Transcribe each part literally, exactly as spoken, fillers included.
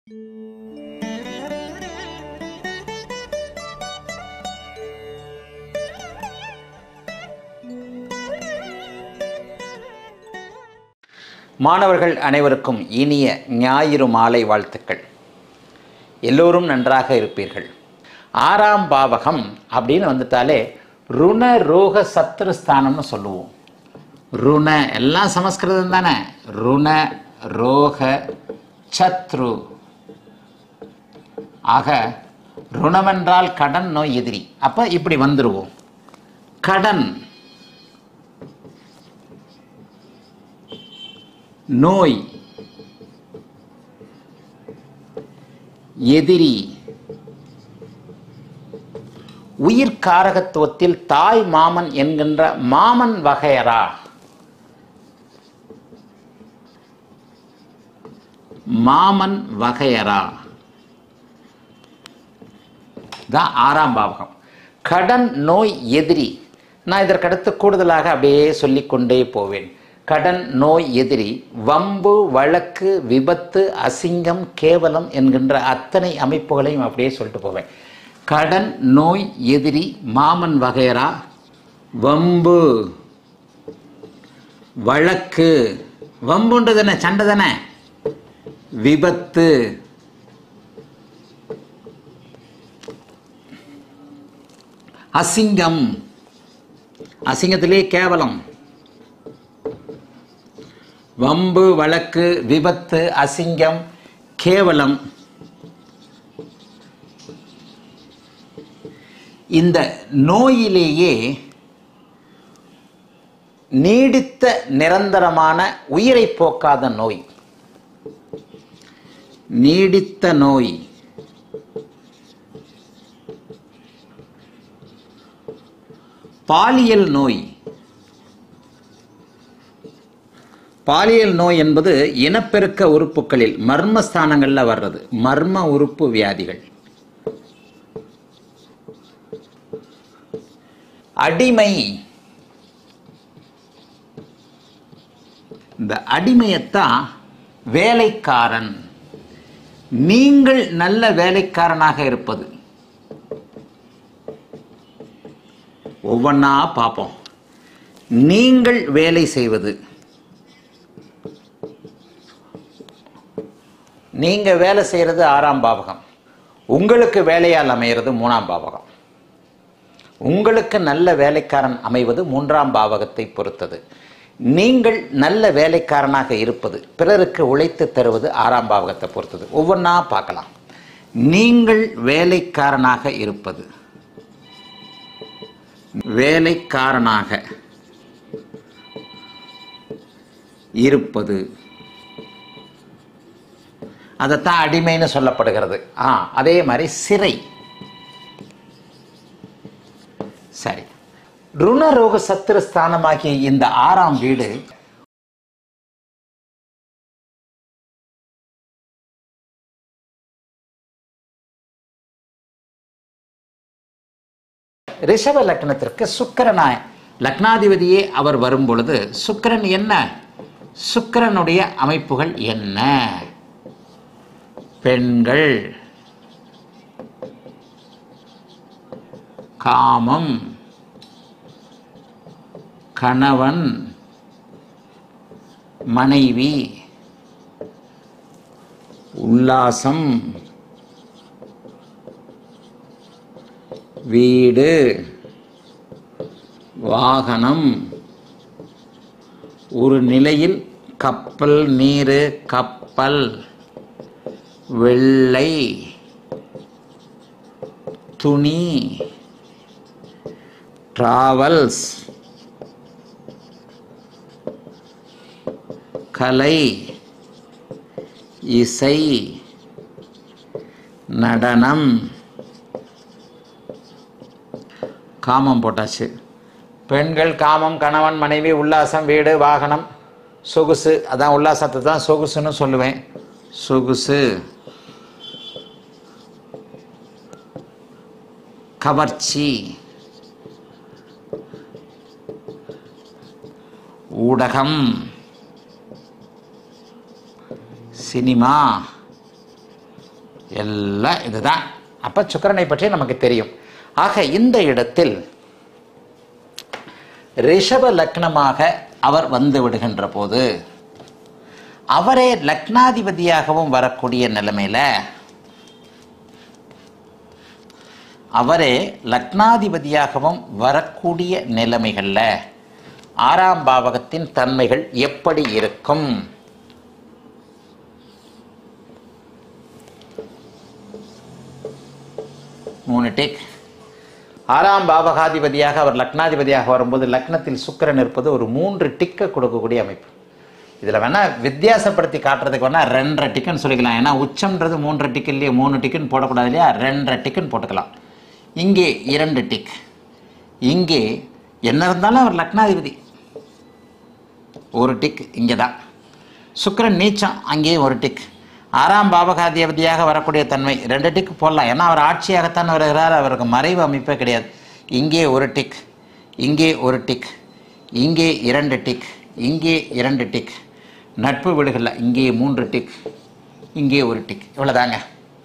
மாணவர்கள் அனைவருக்கும் இனிய ஞாயிறு மாலை வாழ்த்துக்கள். எல்லோரும் நன்றாக இருப்பீர்கள். ஆறாம் பாவகம் அப்படின்னு வந்துட்டாலே ருண ரோக சத்ருஸ்தானம்னு சொல்லுவோம். ருண எல்லாம் சமஸ்கிருதம் தானே. ருண ரோக சத்ரு. ஆக ருணமென்றால் கடன், நோய் எதிரி. அப்போ இப்படி வந்துடுவோம். கடன், நோய், எதிரி. உயிர் காரகத்துவத்தில் தாய் மாமன் என்கின்ற மாமன் வகையரா. மாமன் வகையரா தான் ஆறாம் பாவகம். கடன், நோய், எதிரி. நான் இதற்கடுத்து கூடுதலாக அப்படியே சொல்லிக்கொண்டே போவேன். கடன், நோய், எதிரி, வம்பு, வழக்கு, விபத்து, அசிங்கம், கேவலம் என்கின்ற அத்தனை அமைப்புகளையும் அப்படியே சொல்லிட்டு போவேன். கடன், நோய், எதிரி, மாமன் வகையரா, வம்பு, வழக்கு. வம்புன்றது என்ன? சண்டை தானே. விபத்து, அசிங்கம், அசிங்கத்திலே கேவலம். வம்பு, வழக்கு, விபத்து, அசிங்கம், கேவலம். இந்த நோயிலேயே நீடித்த நிரந்தரமான உயிரை போக்காத நோய். நீடித்த நோய். பாலியல் நோய். பாலியல் நோய் என்பது இனப்பெருக்க உறுப்புகளில் மர்மஸ்தானங்களில் வர்றது. மர்ம உறுப்பு வியாதிகள். அடிமை. இந்த அடிமையத்தான் வேலைக்காரன். நீங்கள் நல்ல வேலைக்காரனாக இருப்பது. ஒவ்வொன்றா பார்ப்போம். நீங்கள் வேலை செய்வது. நீங்க வேலை செய்யறது ஆறாம் பாவகம். உங்களுக்கு வேலையால் அமைகிறது மூணாம் பாவகம். உங்களுக்கு நல்ல வேலைக்காரன் அமைவது மூன்றாம் பாவகத்தை பொறுத்தது. நீங்கள் நல்ல வேலைக்காரனாக இருப்பது, பிறருக்கு உழைத்து தருவது ஆறாம் பாவகத்தை பொறுத்தது. ஒவ்வொன்றா பார்க்கலாம். நீங்கள் வேலைக்காரனாக இருப்பது. வேலைக்காரனாக இருப்பது அதைத்தான் அடிமைன்னு சொல்லப்படுகிறது. ஆ அதே மாதிரி சிறை. சரி, ருணரோக சத்துருஸ்தானமாகிய இந்த ஆறாம் வீடு ரிஷப லக்னத்திற்கு சுக்கிரனாய் லக்னாதிபதியே அவர் வரும் பொழுது சுக்கிரன் என்ன? சுக்கிரனுடைய அமைப்புகள் என்ன? பெண்கள், காமம், கணவன், மனைவி, உல்லாசம், வீடு, வாகனம், ஒரு நிலையில் கப்பல், நீர், கப்பல், வெள்ளை, துணி, டிராவல்ஸ், கலை, இசை, நடனம். காமம் போட்டாச்சு. பெண்கள், காமம், கணவன், மனைவி, உல்லாசம், வீடு, வாகனம், சொகுசு. அதான் உல்லாசத்தை தான் சொகுசுன்னு சொல்லுவேன். சொகுசு, கவர்ச்சி, ஊடகம், சினிமா, எல்லாம் இதுதான். அப்போ சுக்கிரனை பற்றி நமக்கு தெரியும். ஆக இந்த இடத்தில் ரிஷப லக்னமாக அவர் வந்து விடுகின்ற போது அவரே லக்னாதிபதியாகவும் வரக்கூடிய நிலைமையில அவரே லக்னாதிபதியாகவும் வரக்கூடிய நிலைமைகள்ல ஆறாம் பாவகத்தின் தன்மைகள் எப்படி இருக்கும்? மூணு டிக். ஆறாம் பாவகாதிபதியாக அவர் லக்னாதிபதியாக வரும்போது லக்னத்தில் சுக்கிரன் இருப்பது ஒரு மூன்று டிக்கை கொடுக்கக்கூடிய அமைப்பு. இதில் வேணால் வித்தியாசப்படுத்தி காட்டுறதுக்கு வேணால் ரெண்டரை டிக்குன்னு சொல்லிக்கலாம். ஏன்னா உச்சம்ன்றது மூன்றரை டிக்கு இல்லையா, மூணு டிக்குன்னு போடக்கூடாது இல்லையா, ரெண்டரை டிக்குன்னு போட்டுக்கலாம். இங்கே இரண்டு டிக். இங்கே என்ன இருந்தாலும் அவர் லக்னாதிபதி, ஒரு டிக் இங்கே தான். சுக்கிரன் நீச்சம், அங்கேயும் ஒரு டிக். ஆறாம் பாவகாதிபதியாக வரக்கூடிய தன்மை ரெண்டு டிக் போடலாம். ஏன்னா அவர் ஆட்சியாகத்தான் வருகிறார், அவருக்கு மறைவு அமைப்பே கிடையாது. இங்கே ஒரு டிக், இங்கே ஒரு டிக், இங்கே இரண்டு டிக், இங்கே இரண்டு டிக். நட்பு வீடுகளில் இங்கே மூன்று டிக், இங்கே ஒரு டிக். இவ்வளோதாங்க.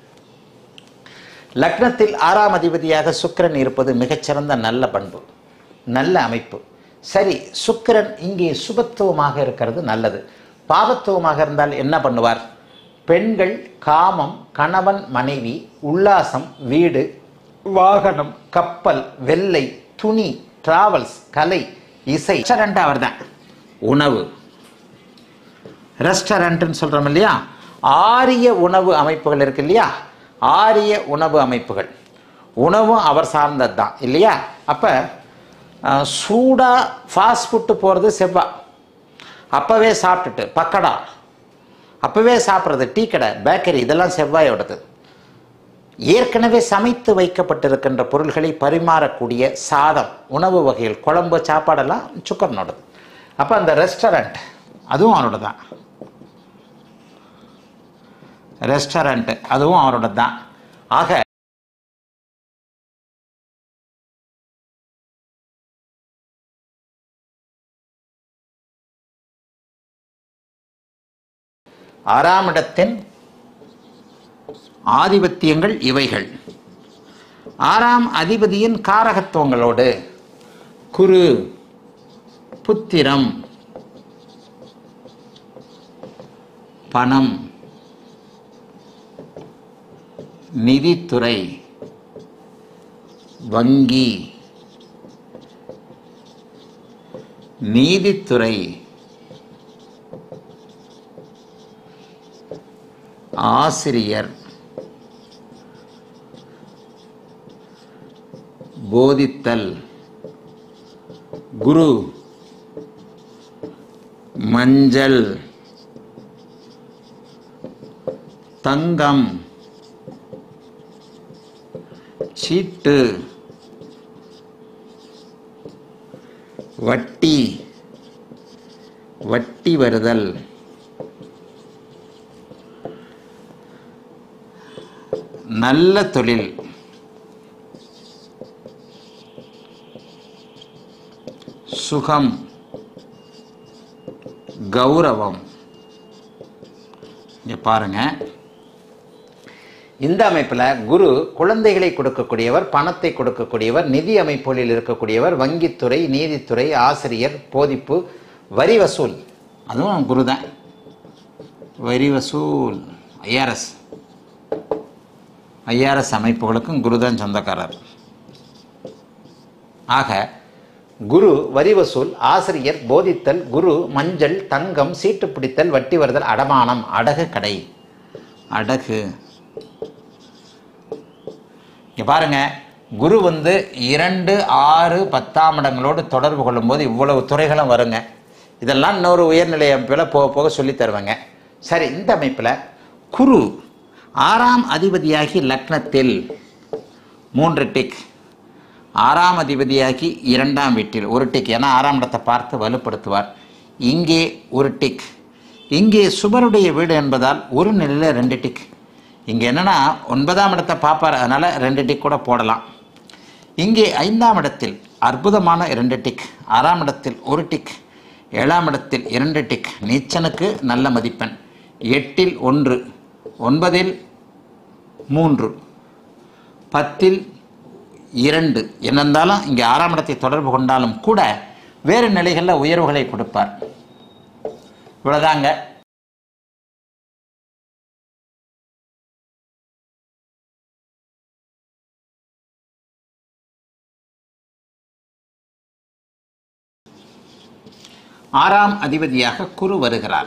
லக்னத்தில் ஆறாம் அதிபதியாக சுக்கிரன் இருப்பது மிகச்சிறந்த நல்ல பண்பு, நல்ல அமைப்பு. சரி, சுக்கிரன் இங்கே சுபத்துவமாக இருக்கிறது நல்லது. பாவத்துவமாக இருந்தால் என்ன பண்ணுவார்? பெண்கள், காமம், கணவன் மனைவி, உல்லாசம், வீடு, வாகனம், கப்பல், வெள்ளை, துணி, டிராவல்ஸ், கலை, இசை. ரெஸ்டாரண்ட் அவர் தான். உணவு, ரெஸ்டாரண்ட்னு சொல்கிறோம் இல்லையா, ஆரிய உணவு அமைப்புகள் இருக்கு இல்லையா, ஆரிய உணவு அமைப்புகள், உணவும் அவர் சார்ந்தது தான் இல்லையா. அப்போ சூடாக ஃபாஸ்ட் ஃபுட்டு போகிறது செவ்வாய், அப்போவே சாப்பிட்டுட்டு பக்கடா அப்போவே சாப்பிட்றது, டீ கடை, பேக்கரி, இதெல்லாம் செவ்வாயோடது. ஏற்கனவே சமைத்து வைக்கப்பட்டிருக்கின்ற பொருள்களை பரிமாறக்கூடிய சாதம், உணவு வகைகள், குழம்பு, சாப்பாடெல்லாம் சுக்கிரனோடது. அப்போ அந்த ரெஸ்டாரண்ட் அதுவும் அவரோட தான். ரெஸ்டாரண்ட் அதுவும் அவரோட தான். ஆக ஆறாம் இடத்தின் ஆதிபத்தியங்கள் இவைகள். ஆறாம் அதிபதியின் காரகத்துவங்களோடு குரு, புத்திரம், பணம், நிதித்துறை, வங்கி, நீதித்துறை, ஆசிரியர், போதித்தல், குரு, மஞ்சள், தங்கம், சீட்டு, வட்டி, வட்டி வருதல், நல்ல தொழில், சுகம், கௌரவம். இங்க பாருங்க, இந்த அமைப்பில் குரு குழந்தைகளை கொடுக்கக்கூடியவர், பணத்தை கொடுக்கக்கூடியவர், நிதி அமைப்புகளில் இருக்கக்கூடியவர், வங்கித்துறை, நீதித்துறை, ஆசிரியர், போதிப்பு, வரி வசூல், அதுவும் குரு தான். வரி வசூல், ஐஆர்எஸ் ஐஆர்எஸ் அமைப்புகளுக்கும் குரு தான் சொந்தக்காரர். ஆக குரு, வரி வசூல், ஆசிரியர், போதித்தல், குரு, மஞ்சள், தங்கம், சீட்டு பிடித்தல், வட்டி வருதல், அடமானம், அடகு கடை, அடகு. இங்க பாருங்க, குரு வந்து இரண்டு, ஆறு, பத்தாம் இடங்களோடு தொடர்பு கொள்ளும் போது இவ்வளவு துறைகளும் வருங்க. இதெல்லாம் இன்னொரு உயர்நிலை அமைப்பில் போக போக சொல்லி தருவாங்க. சரி, இந்த அமைப்பில் குரு ஆறாம் அதிபதியாகி லக்னத்தில் மூன்று டிக், ஆறாம் அதிபதியாகி இரண்டாம் வீட்டில் ஒரு டிக், ஏன்னா ஆறாம் இடத்தை பார்த்து வலுப்படுத்துவார். இங்கே ஒரு டிக், இங்கே சுபருடைய வீடு என்பதால் ஒரு நிலையில் ரெண்டு டிக். இங்கே என்னென்னா ஒன்பதாம் இடத்தை பார்ப்பார், அதனால் ரெண்டு டிக் கூட போடலாம். இங்கே ஐந்தாம் இடத்தில் அற்புதமான இரண்டு டிக், ஆறாம் இடத்தில் ஒரு டிக், ஏழாம் இடத்தில் இரண்டு டிக், நீச்சனுக்கு நல்ல மதிப்பெண், எட்டில் ஒன்று, ஒன்பதில் மூன்று, பத்தில் இரண்டு. என்னென்றாலும் இங்கே ஆறாம் இடத்தை தொடர்பு கொண்டாலும் கூட வேறு நிலைகளில் உயர்வுகளை கொடுப்பார். இவ்வளோதாங்க. ஆறாம் அதிபதியாக குரு வருகிறார்.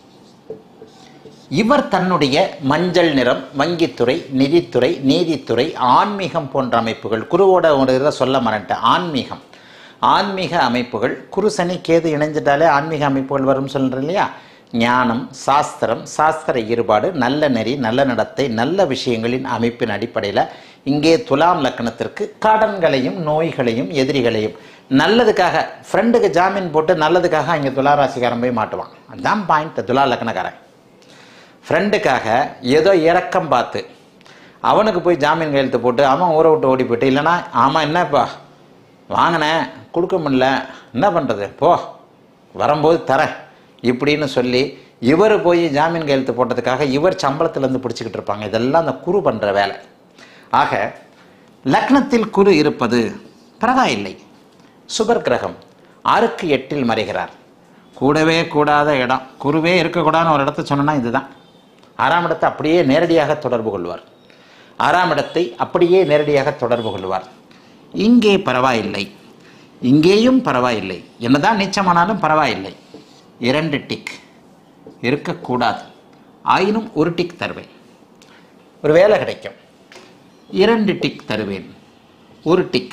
இவர் தன்னுடைய மஞ்சள் நிறம், வங்கித்துறை, நிதித்துறை, நீதித்துறை, ஆன்மீகம் போன்ற அமைப்புகள், குருவோட ஒரு இதை சொல்ல மறந்துட்டேன், ஆன்மீகம் ஆன்மீக அமைப்புகள், குரு சனி கேது இணைஞ்சிட்டாலே ஆன்மீக அமைப்புகள் வரும் சொல்கிறேன் இல்லையா. ஞானம், சாஸ்திரம், சாஸ்திர ஈடுபாடு, நல்ல நெறி, நல்ல நடத்தை, நல்ல விஷயங்களின் அமைப்பின் அடிப்படையில் இங்கே துலாம் லக்னத்திற்கு கடன்களையும் நோய்களையும் எதிரிகளையும் நல்லதுக்காக ஃப்ரெண்டுக்கு ஜாமீன் போட்டு நல்லதுக்காக இங்கே துளாராசிக்காரன் போய் மாட்டுவான். அதுதான் பாயிண்ட். துலா லக்னக்காரன் ஃப்ரெண்டுக்காக ஏதோ இறக்கம் பார்த்து அவனுக்கு போய் ஜாமீன் கையெழுத்து போட்டு அவன் ஊரை விட்டு ஓடி போயிட்டு, இல்லைனா ஆமாம் என்னப்பா வாங்கினேன் கொடுக்க முடியல என்ன பண்ணுறது போ வரும்போது தரேன் இப்படின்னு சொல்லி இவர் போய் ஜாமீன் கையெழுத்து போட்டதுக்காக இவர் சம்பளத்திலேருந்து பிடிச்சிக்கிட்டு இருப்பாங்க. இதெல்லாம் அந்த குரு பண்ணுற வேலை. ஆக லக்னத்தில் குரு இருப்பது பரவாயில்லை. சுபர் கிரகம் ஆறுக்கு எட்டில் மறைகிறார். கூடவே கூடாத இடம், குருவே இருக்கக்கூடாதுன்னு ஒரு இடத்த சொன்னா இதுதான். ஆறாம் இடத்தை அப்படியே நேரடியாக தொடர்பு கொள்வார். ஆறாம் இடத்தை அப்படியே நேரடியாக தொடர்பு கொள்வார். இங்கே பரவாயில்லை, இங்கேயும் பரவாயில்லை, என்னதான் நீச்சமானாலும் பரவாயில்லை. இரண்டு டிக் இருக்கக்கூடாது, ஆயினும் ஒரு டிக் தருவேன். ஒரு வேலை கிடைக்கும், இரண்டு டிக் தருவேன். ஒரு டிக்,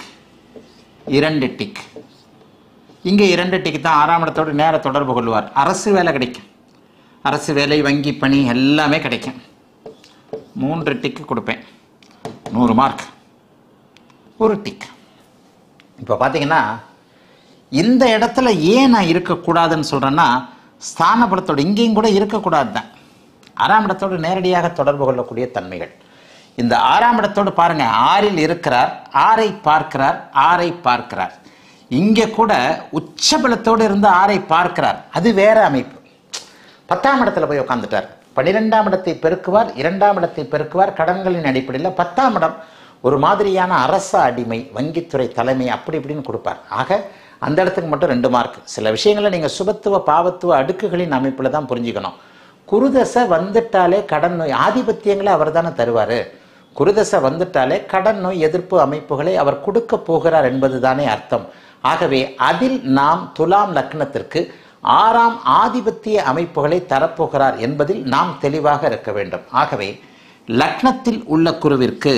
இரண்டு டிக். இங்கே இரண்டு டிக்கு தான் ஆறாம் இடத்தோடு நேர தொடர்பு கொள்வார். அரசு வேலை கிடைக்கும், அரசு வேலை, வங்கி பணி எல்லாமே கிடைக்கும். மூன்று டிக்கு கொடுப்பேன், நூறு மார்க். ஒரு டிக். இப்போ பார்த்தீங்கன்னா இந்த இடத்துல ஏன் நான் இருக்கக்கூடாதுன்னு சொல்கிறேன்னா, ஸ்தான பலத்தோடு இங்கேயும் கூட இருக்கக்கூடாது தான். ஆறாம் இடத்தோடு நேரடியாக தொடர்பு கொள்ளக்கூடிய தன்மைகள். இந்த ஆறாம் இடத்தோடு பாருங்கள், ஆறில் இருக்கிறார், ஆறை பார்க்கிறார், ஆறை பார்க்கிறார். இங்கே கூட உச்சபலத்தோடு இருந்து ஆறை பார்க்கிறார். அது வேற அமைப்பு. பத்தாம் இடத்துல போய் உட்காந்துட்டார். பன்னிரெண்டாம் இடத்தை பெருக்குவார், இரண்டாம் இடத்தை பெருக்குவார். கடன்களின் அடிப்படையில் பத்தாம் இடம் ஒரு மாதிரியான அரச அடிமை, வங்கித்துறை தலைமை அப்படி இப்படின்னு கொடுப்பார். ஆக அந்த இடத்துக்கு மட்டும் ரெண்டு மார்க். சில விஷயங்களை நீங்கள் சுபத்துவ பாவத்துவ அடுக்குகளின் அமைப்பில் தான் புரிஞ்சுக்கணும். குருதசை வந்துட்டாலே கடன் நோய் ஆதிபத்தியங்களை அவர் தானே தருவார். குருதசை வந்துட்டாலே கடன் நோய் எதிர்ப்பு அமைப்புகளை அவர் கொடுக்க போகிறார் என்பது தானே அர்த்தம். ஆகவே அதில் நாம் துலாம் லக்னத்திற்கு ஆறாம் ஆதிபத்திய அமைப்புகளை தரப்போகிறார் என்பதில் நாம் தெளிவாக இருக்க வேண்டும். ஆகவே லக்னத்தில் உள்ள குருவிற்கு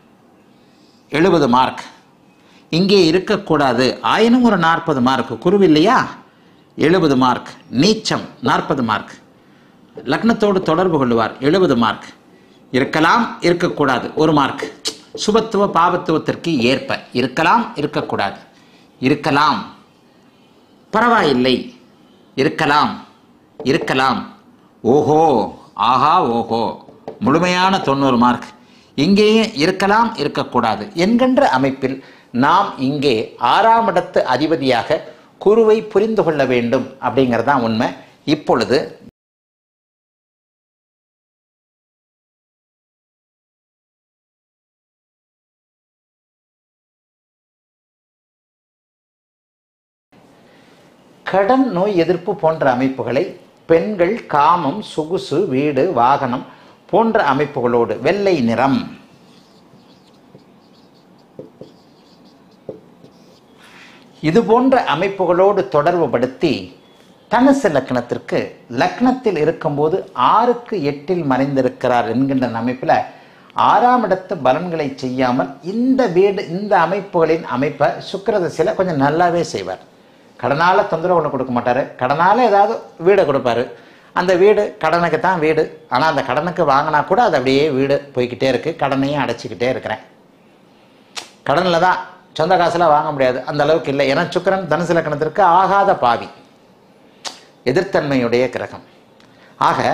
எழுபது மார்க். இங்கே இருக்கக்கூடாது, ஆயினும் ஒரு நாற்பது மார்க். குரு இல்லையா, எழுபது மார்க். நீச்சம் நாற்பது மார்க். லக்னத்தோடு தொடர்பு கொள்வார், எழுபது மார்க். இருக்கலாம், இருக்கக்கூடாது, ஒரு மார்க். சுபத்துவ பாவத்துவத்திற்கு ஏற்ப இருக்கலாம், இருக்கக்கூடாது. இருக்கலாம், பரவாயில்லை, இருக்கலாம், இருக்கலாம், ஓஹோ, ஆஹா, ஓஹோ, முழுமையான தொண்ணூறு மார்க். இங்கேயே இருக்கலாம், இருக்கக்கூடாது என்கின்ற அமைப்பில் நாம் இங்கே ஆறாம் இடத்து அதிபதியாக குருவை புரிந்து கொள்ள வேண்டும். அப்படிங்கிறதான் உண்மை. இப்பொழுது கடன் நோய் எதிர்ப்பு போன்ற அமைப்புகளை பெண்கள் காமம், சொகுசு, வீடு, வாகனம் போன்ற அமைப்புகளோடு, வெள்ளை நிறம், இது போன்ற அமைப்புகளோடு தொடர்பு படுத்தி தனுசு லக்னத்திற்கு லக்னத்தில் இருக்கும்போது ஆறுக்கு எட்டில் மறைந்திருக்கிறார் என்கின்ற அமைப்பில் ஆறாம் இடத்து பலன்களை செய்யாமல் இந்த வீடு இந்த அமைப்புகளின் அமைப்பை சுக்கிரதசையில் கொஞ்சம் நல்லாவே செய்வார். கடனால் தொந்தரவு ஒன்று கொடுக்க மாட்டார். கடனால் ஏதாவது வீடை கொடுப்பாரு. அந்த வீடு கடனுக்கு தான் வீடு. ஆனால் அந்த கடனுக்கு வாங்கினா கூட அது அப்படியே வீடு போய்கிட்டே இருக்குது. கடனையும் அடைச்சிக்கிட்டே இருக்கிறேன். கடனில் தான், சொந்த காசில் வாங்க முடியாது, அந்த அளவுக்கு இல்லை. ஏன்னா சுக்கிரன் தனுசு லக்னத்திற்கு ஆகாத பாவி, எதிர்த்தன்மையுடைய கிரகம். ஆக